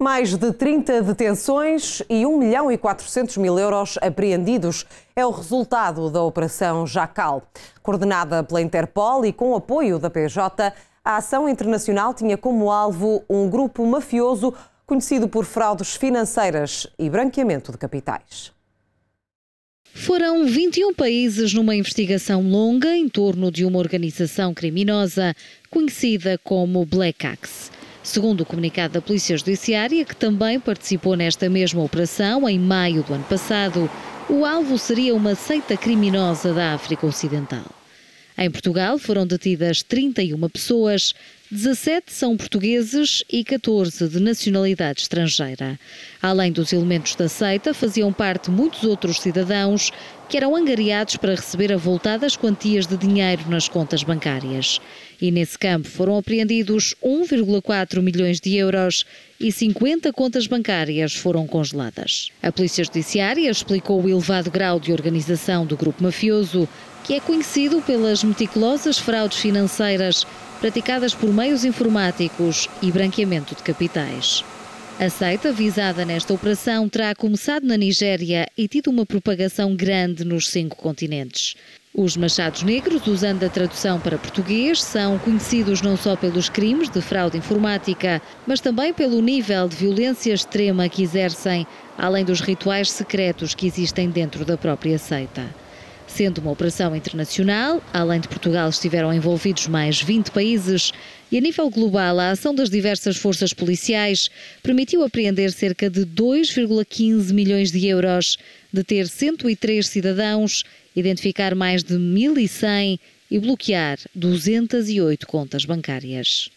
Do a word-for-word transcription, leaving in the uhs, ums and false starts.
Mais de trinta detenções e um milhão e quatrocentos mil euros apreendidos é o resultado da Operação Jacal. Coordenada pela Interpol e com apoio da P J, a ação internacional tinha como alvo um grupo mafioso conhecido por fraudes financeiras e branqueamento de capitais. Foram vinte e um países numa investigação longa em torno de uma organização criminosa conhecida como Black Axe. Segundo o comunicado da Polícia Judiciária, que também participou nesta mesma operação em maio do ano passado, o alvo seria uma seita criminosa da África Ocidental. Em Portugal foram detidas trinta e uma pessoas, dezassete são portugueses e catorze de nacionalidade estrangeira. Além dos elementos da seita, faziam parte muitos outros cidadãos que eram angariados para receber avultadas quantias de dinheiro nas contas bancárias. E nesse campo foram apreendidos um vírgula quatro milhões de euros e cinquenta contas bancárias foram congeladas. A Polícia Judiciária explicou o elevado grau de organização do grupo mafioso, que é conhecido pelas meticulosas fraudes financeiras praticadas por meios informáticos e branqueamento de capitais. A seita visada nesta operação terá começado na Nigéria e tido uma propagação grande nos cinco continentes. Os machados negros, usando a tradução para português, são conhecidos não só pelos crimes de fraude informática, mas também pelo nível de violência extrema que exercem, além dos rituais secretos que existem dentro da própria seita. Sendo uma operação internacional, além de Portugal estiveram envolvidos mais vinte países e a nível global a ação das diversas forças policiais permitiu apreender cerca de dois vírgula quinze milhões de euros, deter cento e três cidadãos, identificar mais de mil e cem e bloquear duzentas e oito contas bancárias.